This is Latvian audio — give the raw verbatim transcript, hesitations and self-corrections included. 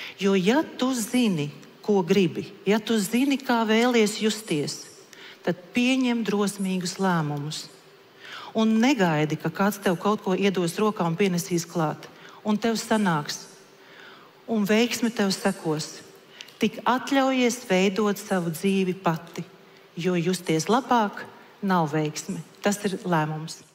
Jo ja tu zini, ko gribi, ja tu zini, kā vēlies justies, tad pieņem drosmīgus lēmumus. Un negaidi, ka kāds tev kaut ko iedos rokā un pienesīs klāt. Un tev sanāks. Un veiksme tev sekos. Tik atļaujies veidot savu dzīvi pati, jo justies labāk nav veiksme. Tas ir lēmums.